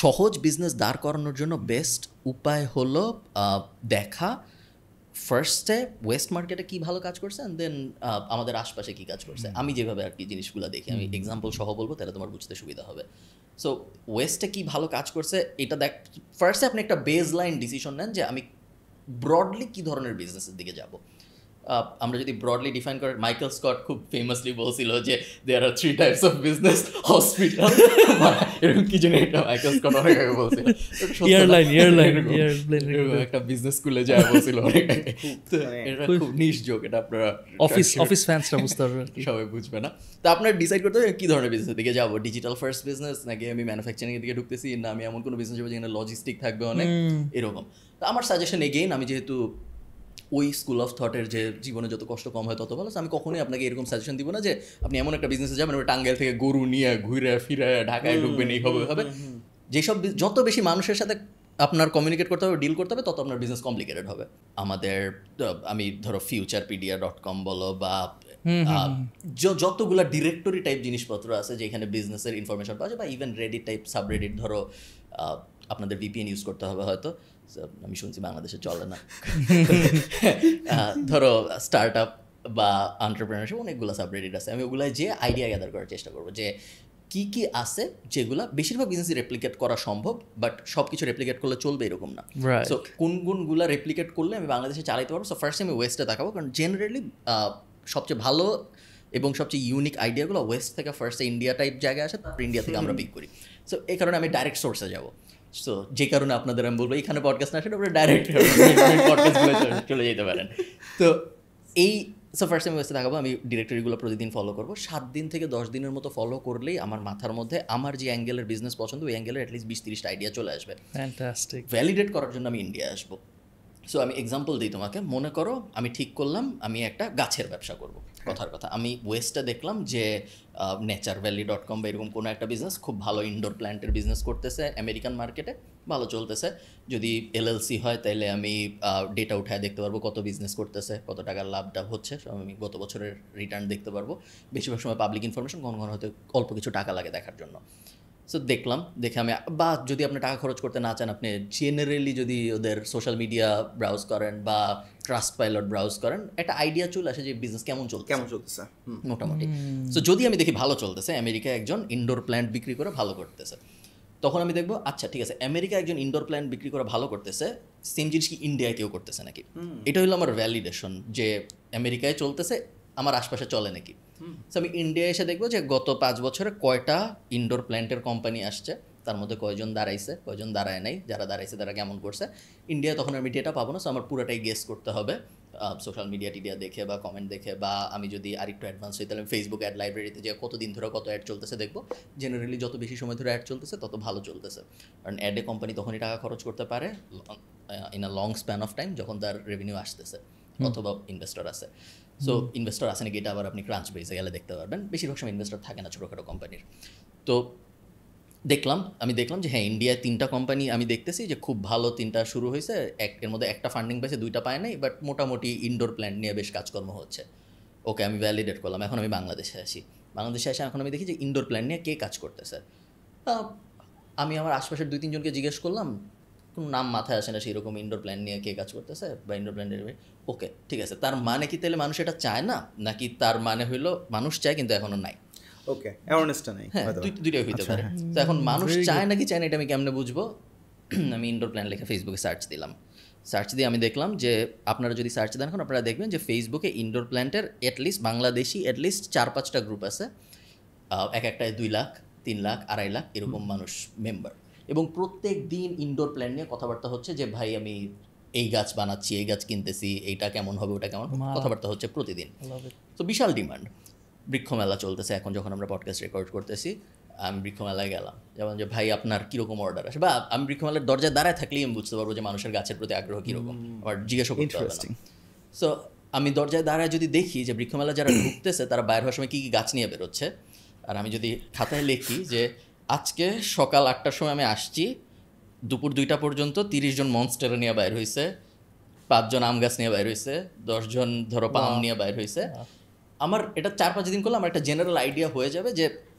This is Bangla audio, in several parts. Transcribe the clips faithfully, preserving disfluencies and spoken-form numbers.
সহজ বিজনেস দাঁড় করানোর জন্য বেস্ট উপায় হলো দেখা ফার্স্টে ওয়েস্ট মার্কেটে কী ভালো কাজ করছে অ্যান্ড দেন আমাদের আশপাশে কী কাজ করছে। আমি যেভাবে আর কি জিনিসগুলো দেখি, আমি এক্সাম্পল সহ বলবো, তাহলে তোমার বুঝতে সুবিধা হবে। সো ওয়েস্টে কী ভালো কাজ করছে এটা দেখ, ফার্স্টে আপনি একটা বেজ লাইন ডিসিশন নেন যে আমি ব্রডলি কী ধরনের বিজনেসের দিকে যাব। আমরা যদি ব্রডলি ডিফাইন করি, মাইকেল স্কট খুব ফেমাসলি বলছিল যে there are three types of business, hospital, এরকম কি জানি একটা মাইকেল স্কট অনেক আগে বলছিল, এয়ারলাইন এয়ারলাইন এয়ারপ্লেন একটা বিজনেস স্কুলে যায় বলছিল অনেক আগে। তো এটা খুব নিশ জোক, এটা আপনারা অফিস অফিস ফ্যান্সরা বুঝতে পারবেন, সবাই বুঝবে না। তো আপনার ডিসাইড করতে হবে কী ধরনের বিজনেসের দিকে যাবো, ডিজিটাল ফার্স্ট বিজনেস নাকি আমি ম্যানুফ্যাকচারিংয়ের দিকে ঢুকতেছি, না আমি এমন কোনো বিজনেস যাবো যেখানে লজিস্টিক থাকবে অনেক, এরকম। তো আমার সাজেশন এগেইন, আমি যেহেতু ওই স্কুল অফ থটের যে জীবনে যত কষ্ট কম হয় তত ভালো, আমি কখনোই আপনাকে এরকম সাজেশন দিব না যে আপনি এমন একটা বিজনেসে যাবেন টাঙ্গাইল থেকে গরু নিয়ে ঘুরে ফিরে ঢাকায় ঢুকবেন, এই হবে হবে। যেসব যত বেশি মানুষের সাথে আপনার কমিউনিকেট করতে হবে, ডিল করতে হবে, তত আপনার বিজনেস কমপ্লিকেটেড হবে। আমাদের আমি ধরো ফিউচারপিডিয়া ডট কম বলো বা যতগুলো ডিরেক্টরি টাইপ জিনিসপত্র আছে যেখানে বিজনেসের ইনফরমেশন পাওয়া যায়, বা ইভেন রেডিট টাইপ সাবরেডিট, ধরো আপনাদের ভিপিএন ইউজ করতে হবে হয়তো, আমি শুনছি বাংলাদেশে চলে না, ধরো স্টার্ট আপ বা এন্টারপ্রেনারশিপ, অনেকগুলো সাবরেডিট আছে। আমি ওগুলো যে আইডিয়া গ্যাদার করার চেষ্টা করবো যে কি কি আছে যেগুলো বেশিরভাগ বিজনেসই রেপ্লিকেট করা সম্ভব, বাট সব কিছু রেপ্লিকেট করলে চলবে এরকম না। সো কোন কোনগুলো রেপ্লিকেট করলে আমি বাংলাদেশে চালাইতে পারবো। সো ফার্স্ট আমি ওয়েস্টে দেখাবো, কারণ জেনারেলি সবচেয়ে ভালো এবং সবচেয়ে ইউনিক আইডিয়াগুলো ওয়েস্ট থেকে ফার্স্টে ইন্ডিয়া টাইপ জায়গায় আসে, তারপর ইন্ডিয়া থেকে আমরা পিক করি। সো এই কারণে আমি ডাইরেক্ট সোর্সে যাবো। সো যে কারণে আপনাদের আমি বলবো এখানে পডকাস্ট না আসলে আপনারা ডাইরেক্ট পডকাস্টগুলো চলে যেতে পারেন। তো এই সো ফার্স্ট আমি ওয়েস্টে দেখাবো, আমি ডিরেক্টরিগুলো প্রতিদিন ফলো করবো। সাত দিন থেকে দশ দিনের মতো ফলো করলেই আমার মাথার মধ্যে আমার যে অ্যাঙ্গেলের বিজনেস পছন্দ, ওই অ্যাঙ্গেলের অ্যাটলিস্ট বিশ তিরিশটা আইডিয়া চলে আসবে। ফ্যান্টাস্টিক। ভ্যালিডেট করার জন্য আমি ইন্ডিয়া আসবো। সো আমি এক্সাম্পল দিই তোমাকে। মনে করো আমি ঠিক করলাম আমি একটা গাছের ব্যবসা করব, কথার কথা। আমি ওয়েস্টে দেখলাম যে নেচার ভ্যালি ডট কম বা এরকম কোনো একটা বিজনেস খুব ভালো ইনডোর প্ল্যান্টের বিজনেস করতেছে আমেরিকান মার্কেটে, ভালো চলতেছে। যদি এলএলসি হয় তাহলে আমি ডেটা উঠায় দেখতে পারবো কত বিজনেস করতেছে, কত টাকার লাভটা হচ্ছে, আমি গত বছরের রিটার্ন দেখতে পারবো। বেশিরভাগ সময় পাবলিক ইনফরমেশন, ঘন ঘন হয়তো অল্প কিছু টাকা লাগে দেখার জন্য। সো দেখলাম, দেখে আমি, বা যদি আপনি টাকা খরচ করতে না চান, আপনি জেনারেলি যদি ওদের সোশ্যাল মিডিয়া ব্রাউজ করেন বা ট্রাস্ট পাইলট ব্রাউজ করেন, একটা আইডিয়া চলে আসে যে বিজনেস কেমন চলছে কেমন চলতেছে মোটামুটি। সো যদি আমি দেখি ভালো চলতেছে, আমেরিকায় একজন ইনডোর প্ল্যান্ট বিক্রি করে ভালো করতেছে, তখন আমি দেখবো আচ্ছা ঠিক আছে, আমেরিকা একজন ইনডোর প্ল্যান্ট বিক্রি করে ভালো করতেছে, সেম জিনিস কি ইন্ডিয়ায় কেউ করতেছে নাকি? এটা হলো আমার ভ্যালিডেশন যে আমেরিকায় চলতেছে, আমার আশপাশে চলে নাকি। সো আমি ইন্ডিয়া এসে দেখবো যে গত পাঁচ বছরে কয়টা ইনডোর প্ল্যান্টের কোম্পানি আসছে, তার মধ্যে কয়জন দাঁড়াইছে, কয়জন দাঁড়ায় নাই, যারা দাঁড়াইছে তারা কেমন করছে। ইন্ডিয়ায় তখন আমি ডেটা পাবো না, সো আমার পুরোটাই গেস করতে হবে সোশ্যাল মিডিয়া টিডিয়া দেখে বা কমেন্ট দেখে, বা আমি যদি আরেকটু অ্যাডভান্স হই তাহলে ফেসবুক অ্যাড লাইব্রেরিতে যে কতদিন ধরে কত অ্যাড চলতেছে দেখবো। জেনারেলি যত বেশি সময় ধরে অ্যাড চলতেছে তত ভালো চলতেছে, কারণ অ্যাডে কোম্পানি তখনই টাকা খরচ করতে পারে in a long span of time, যখন তার রেভিনিউ আসতেছে অথবা ইনভেস্টর আছে। সো ইনভেস্টর আছে নাকি এটা আবার আপনি ক্রাঞ্চ বেসে গেলে দেখতে পারবেন। বেশিরভাগ সময় ইনভেস্টর থাকে না ছোটোখাটো কোম্পানির। তো দেখলাম, আমি দেখলাম যে হ্যাঁ ইন্ডিয়ায় তিনটা কোম্পানি আমি দেখতেছি যে খুব ভালো, তিনটা শুরু হয়েছে, এর মধ্যে একটা ফান্ডিং পাইছে, দুইটা পায় নাই, বাট মোটামুটি ইনডোর প্ল্যান্ট নিয়ে বেশ কাজকর্ম হচ্ছে। ওকে, আমি ভ্যালিডেট করলাম। এখন আমি বাংলাদেশে আসি, বাংলাদেশে এসে এখন আমি দেখি যে ইনডোর প্ল্যান্ট নিয়ে কে কাজ করতেছে। আমি আমার আশপাশের দুই তিনজনকে জিজ্ঞেস করলাম, কোনো নাম মাথায় আসে না সেরকম ইনডোর প্ল্যান্ট নিয়ে কে কাজ করতেছে বা ইনডোর প্ল্যান্টের। ওকে ঠিক আছে, তার মানে কি তাহলে মানুষ এটা চায় না, নাকি তার মানে হইলো মানুষ চায় কিন্তু এখনও নাই? ওকে, অ্যাওয়ারনেসটা নাই। হ্যাঁ, দুইটাই হইতে পারে। তো এখন মানুষ চায় নাকি চায় না এটা আমি কেমনে বুঝবো? আমি ইনডোর প্ল্যান লিখে ফেসবুকে সার্চ দিলাম। সার্চ দিয়ে আমি দেখলাম যে আপনারা যদি সার্চ দেন এখন আপনারা দেখবেন যে ফেসবুকে ইনডোর প্ল্যান্টের অ্যাটলিস্ট বাংলাদেশি অ্যাটলিস্ট চার পাঁচটা গ্রুপ আছে, এক একটায় দুই লাখ তিন লাখ আড়াই লাখ এরকম মানুষ মেম্বার, এবং প্রত্যেক দিন ইনডোর প্ল্যান নিয়ে কথাবার্তা হচ্ছে যে ভাই আমি এই গাছ বানাচ্ছি, এই গাছ কিনতেছি, এইটা কেমন হবে, ওটা কেমন, কথাবার্তা হচ্ছে প্রতিদিন। তো বিশাল ডিমান্ড। বৃক্ষমেলা চলতেছে এখন, যখন আমরা পডকাস্ট রেকর্ড করতেছি আমি বৃক্ষমেলায় গেলাম, যেমন যে ভাই আপনার কীরকম অর্ডার আসে, বা আমি বৃক্ষমেলার দরজায় দাঁড়ায় থাকলেই আমি বুঝতে পারবো যে মানুষের গাছের প্রতি আগ্রহ কীরকম, আমার জিজ্ঞাসা করতে হবে না। সো আমি দরজায় দাঁড়ায় যদি দেখি যে বৃক্ষমেলা যারা ঢুকতেছে তারা বাইর হওয়ার সময় কী কী গাছ নিয়ে বেরোচ্ছে, আর আমি যদি খাতায় লিখি যে আজকে সকাল আটটার সময় আমি আসছি, দুপুর দুইটা পর্যন্ত তিরিশ জন মনস্টার নিয়ে বাইর হয়েছে, পাঁচজন আম গাছ নিয়ে বাইর হয়েছে, দশজন ধরো পাম নিয়ে বাইর হয়েছে, আমার এটা চার পাঁচ দিন করলে আমার একটা জেনারেল আইডিয়া হয়ে যাবে যে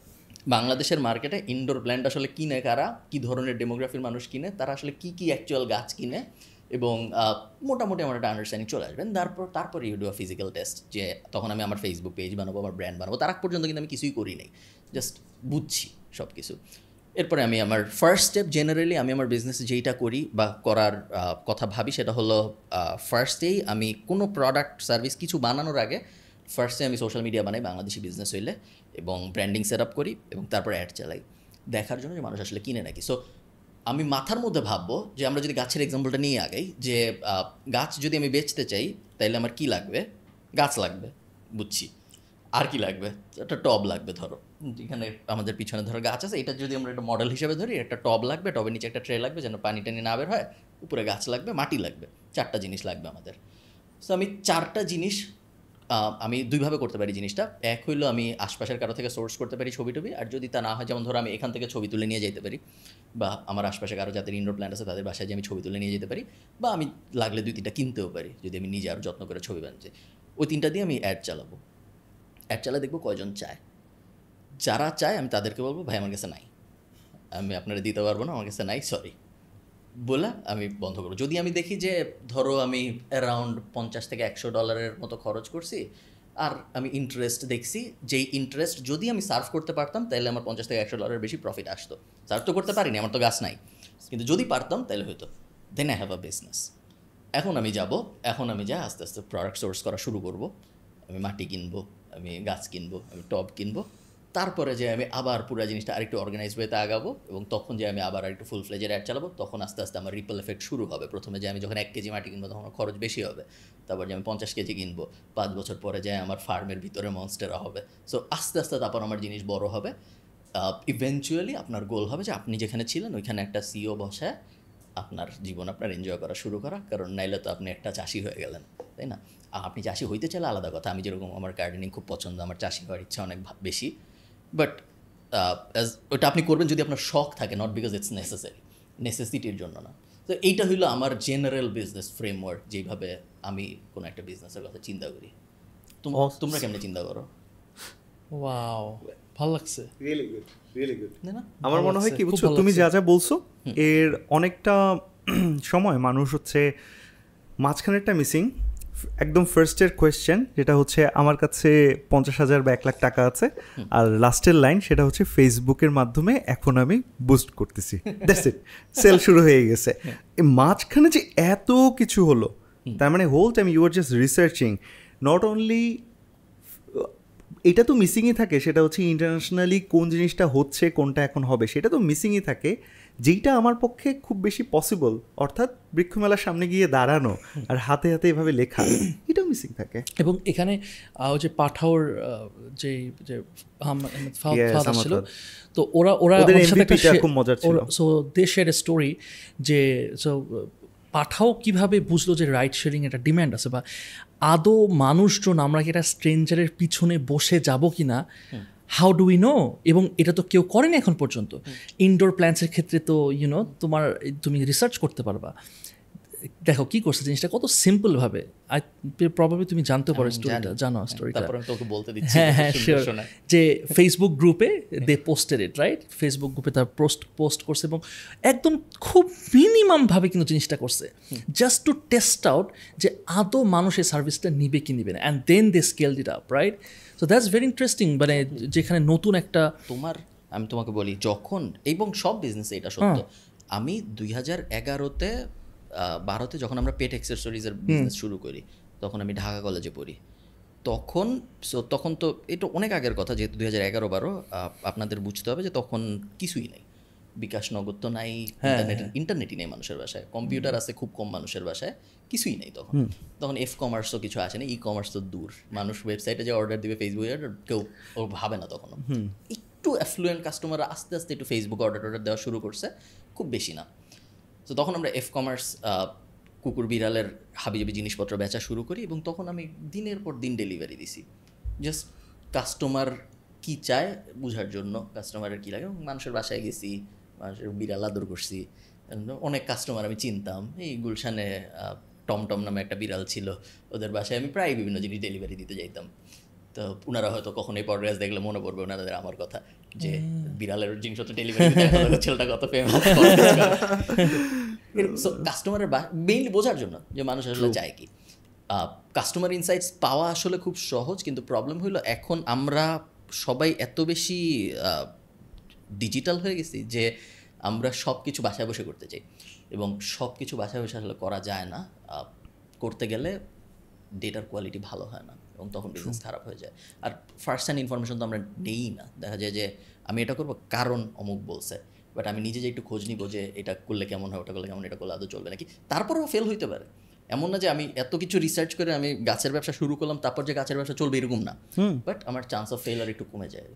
বাংলাদেশের মার্কেটে ইনডোর প্ল্যান্ট আসলে কিনে কারা, কী ধরনের ডেমোগ্রাফির মানুষ কিনে, তারা আসলে কী কী অ্যাকচুয়াল গাছ কিনে, এবং মোটামুটি আমার একটা আন্ডারস্ট্যান্ডিং চলে আসবেন। তারপর তারপর you do a physical test, যে তখন আমি আমার ফেসবুক পেজ বানাবো, আমার ব্র্যান্ড বানাবো। তার আগ পর্যন্ত কিন্তু আমি কিছুই করি নাই, জাস্ট বুঝছি সব কিছু। এরপরে আমি আমার ফার্স্ট স্টেপ, জেনারেলি আমি আমার বিজনেসে যেইটা করি বা করার কথা ভাবি সেটা হলো, ফার্স্টেই আমি কোনো প্রোডাক্ট সার্ভিস কিছু বানানোর আগে ফার্স্টে আমি সোশ্যাল মিডিয়া বানাই বাংলাদেশি বিজনেস হইলে, এবং ব্র্যান্ডিং সেট আপ করি, এবং তারপর অ্যাড চালাই দেখার জন্য যে মানুষ আসলে কিনে নাকি। সো আমি মাথার মধ্যে ভাববো যে আমরা যদি গাছের এক্সাম্পলটা নিয়ে আগাই, যে গাছ যদি আমি বেচতে চাই তাহলে আমার কি লাগবে, গাছ লাগবে, বুঝছি। আর কি লাগবে, একটা টব লাগবে। ধরো এখানে আমাদের পিছনে ধরো গাছ আছে, এটা যদি আমরা একটা মডেল হিসেবে ধরি, একটা টব লাগবে, টবের নিচে একটা ট্রে লাগবে যেন পানি টানি না বের হয়, উপরে গাছ লাগবে, মাটি লাগবে, চারটা জিনিস লাগবে আমাদের। সো আমি চারটা জিনিস আমি দুইভাবে করতে পারি জিনিসটা। এক হইলো আমি আশপাশের কারো থেকে সোর্স করতে পারি ছবি টবি, আর যদি তা না হয়, যেমন ধরো আমি এখান থেকে ছবি তুলে নিয়ে যেতে পারি, বা আমার আশপাশে কারো যাদের ইনডোর প্ল্যান্ট আছে তাদের বাসায় যে আমি ছবি তুলে নিয়ে যেতে পারি, বা আমি লাগলে দুই তিনটা কিনতেও পারি যদি আমি নিজে আরও যত্ন করে ছবি বানাচ্ছি। ওই তিনটা দিয়ে আমি অ্যাড চালাবো। অ্যাড চালা দেখবো কয়জন চায়। যারা চায় আমি তাদেরকে বলবো, ভাই আমার কাছে নাই, আমি আপনারা দিতে পারবো না, আমার কাছে নাই, সরি বলে আমি বন্ধ করবো। যদি আমি দেখি যে ধরো আমি অ্যারাউন্ড পঞ্চাশ থেকে একশো ডলারের মতো খরচ করছি, আর আমি ইন্টারেস্ট দেখছি, যেই ইন্টারেস্ট যদি আমি সার্ভ করতে পারতাম তাহলে আমার পঞ্চাশ থেকে একশো ডলারের বেশি প্রফিট আসতো। সার্ভ তো করতে পারিনি, আমার তো গাছ নাই, কিন্তু যদি পারতাম তাহলে হয়তো, then I have a business. এখন আমি যাব, এখন আমি যাই আস্তে আস্তে প্রোডাক্ট সোর্স করা শুরু করব। আমি মাটি কিনবো, আমি গাছ কিনবো, আমি টব কিনবো, তারপরে যে আমি আবার পুরো জিনিসটা আরেকটু অর্গানাইজ ওয়েতে আগাবো, এবং তখন যে আমি আবার আরেকটু ফুল ফ্লেজের অ্যাড চালাবো, তখন আস্তে আস্তে আমার রিপল এফেক্ট শুরু হবে। প্রথমে যে আমি যখন এক কেজি মাটি কিনবো তখন খরচ বেশি হবে, তারপর যে আমি পঞ্চাশ কেজি কিনবো, পাঁচ বছর পরে যে আমার ফার্মের ভিতরে মনস্টেরা হবে। সো আস্তে আস্তে তারপর আমার জিনিস বড় হবে। ইভেনচুয়ালি আপনার গোল হবে যে আপনি যেখানে ছিলেন ওইখানে একটা সিও বসায় আপনার জীবন আপনার এনজয় করা শুরু করা, কারণ নাইলে তো আপনি একটা চাষি হয়ে গেলেন, তাই না? আপনি চাষি হইতে চাইলে আলাদা কথা, আমি যেরকম আমার গার্ডেনিং খুব পছন্দ, আমার চাষি হওয়ার ইচ্ছা অনেক বেশি, বাট ওটা আপনি করবেন যদি আপনার শখ থাকে, নট বিকজ ইটস নেসেসারি, নেসেসিটির জন্য না। তো এইটা হইলো আমার জেনারেল বিজনেস ফ্রেমওয়ার্ক, যেইভাবে আমি কোনো একটা বিজনেসের কথা চিন্তা করি। তোমরা কেমনে চিন্তা করো? ওয়াও, ভালো লাগছে। Really good, really good. না, আমার মনে হয় কি বুঝছো, তুমি যা যা বলছো এর অনেকটা সময় মানুষ হচ্ছে মাঝখানেরটা মিসিং। একদম ফার্স্টের কোয়েশ্চেন যেটা হচ্ছে আমার কাছে পঞ্চাশ হাজার বা এক লাখ টাকা আছে, আর লাস্টের লাইন সেটা হচ্ছে ফেসবুকের মাধ্যমে এখন আমি বুস্ট করতেছি, দ্যাটস ইট, সেল শুরু হয়ে গেছে। মাঝখানে যে এত কিছু হলো, তার মানে whole time you are just researching, not only এটা তো মিসিংই থাকে, সেটা হচ্ছে ইন্টারন্যাশনালি কোন জিনিসটা হচ্ছে, কোনটা এখন হবে, সেটা তো মিসিংই থাকে, যেইটা আমার পক্ষে খুব বেশি পসিবল, অর্থাৎ বৃক্ষমেলার সামনে গিয়ে দাঁড়ানো আর হাতে হাতে এভাবে লেখা, এটাও মিসিং থাকে। এবং এখানে ওই যে পাঠাওর যে যে ফাদার ছিল, তো ওরা ওরা খুব মজার ছিল। So they share a story যে সো পাঠাও কীভাবে বুঝলো যে রাইড শেয়ারিং একটা ডিম্যান্ড আছে, বা আদৌ মানুষজন আমরা কি এটা স্ট্রেঞ্জারের পিছনে বসে যাব কি না, হাউ ডু উই নো? এবং এটা তো কেউ করেনি এখন পর্যন্ত। ইনডোর প্ল্যান্টসের ক্ষেত্রে তো ইউনো তোমার তুমি রিসার্চ করতে পারবা। দেখো কি করছে জিনিসটা কত সিম্পলভাবে, আই প্রবাবলি তুমি জানতে পারো স্টোরিটা, জানো স্টোরিটা? হ্যাঁ হ্যাঁ শিওর, যে ফেসবুক গ্রুপে they posted it, right? Facebook গ্রুপে তার পোস্ট পোস্ট করছে, এবং একদম খুব মিনিমামভাবে কিন্তু জিনিসটা করছে, জাস্ট টু টেস্ট আউট যে আদৌ মানুষ এই সার্ভিসটা নিবে কি নিবে না, and then they scaled it up, right? So that's very interesting. মানে যেখানে নতুন একটা তোমার, আমি তোমাকে বলি, যখন, এবং সব বিজনেসে এটা সত্য, আমি দুই হাজার এগারোতে বারোতে যখন আমরা পেট অ্যাক্সেসরিজের বিজনেস শুরু করি, তখন আমি ঢাকা কলেজে পড়ি। তখন সো তখন তো এটা অনেক আগের কথা, যেহেতু দুই হাজার এগারো বারো, আপনাদের বুঝতে হবে যে তখন কিছুই নাই, বিকাশ নগদ তো নাই, ইন্টারনেট ইন্টারনেটই নেই মানুষের বাসায়, কম্পিউটার আছে খুব কম মানুষের বাসায়, কিছুই নেই তখন। তখন এফ কমার্সও কিছু আসে না, ই কমার্স তো দূর, মানুষ ওয়েবসাইটে যে অর্ডার দিবে ফেসবুকে কেউ ও ভাবে না তখনও। একটু অ্যাফ্লুয়েন্ট কাস্টমার আস্তে আস্তে একটু ফেসবুক অর্ডার অর্ডার দেওয়া শুরু করছে, খুব বেশি না। তো তখন আমরা এফ কমার্স কুকুর বিড়ালের হাবিজাবি জিনিসপত্র বেচা শুরু করি, এবং তখন আমি দিনের পর দিন ডেলিভারি দিছি, জাস্ট কাস্টমার কী চায় বোঝার জন্য, কাস্টমারের কী লাগে। মানুষের বাসায় গেছি, মানুষের বিড়াল আদর করছি, অনেক কাস্টমার আমি চিনতাম। এই গুলশানে টমটম নামে একটা বিড়াল ছিল, ওদের বাসায় আমি প্রায় বিভিন্ন জিনিস ডেলিভারি দিতে যাইতাম। তো ওনারা হয়তো কখন এই পডকাস্ট দেখলে মনে পড়বে ওনাদের আমার কথা যে বিড়ালের জিনিসপত্র ডেলিভারি ছেলেটা কত ফেমাস। সো কাস্টমারের মেইনলি বোঝার জন্য যে মানুষ আসলে চায় কি। কাস্টমার ইনসাইটস পাওয়া আসলে খুব সহজ, কিন্তু প্রবলেম হইলো এখন আমরা সবাই এত বেশি ডিজিটাল হয়ে গেছি যে আমরা সব কিছু বাসায় বসে করতে চাই, এবং সব কিছু বাসায় বসে আসলে করা যায় না। করতে গেলে ডেটার কোয়ালিটি ভালো হয় না এবং তখন বিজনেস খারাপ হয়ে যায়। আর ফার্স্ট হ্যান্ড ইনফরমেশন তো আমরা নেই না। দেখা যায় যে আমি এটা করবো কারণ অমুক বলছে, বাট আমি নিজে যে একটু খোঁজ নিব যে এটা করলে কেমন হয়, ওটা করলে কেমন, এটা করলে আদৌ চলবে নাকি। তারপরেও ফেল হইতে পারে। এমন না যে আমি এত কিছু রিসার্চ করে আমি গাছের ব্যবসা শুরু করলাম তারপর যে গাছের ব্যবসা চলবে এরকম না, বাট আমার চান্স অফ ফেলার একটু কমে যায়।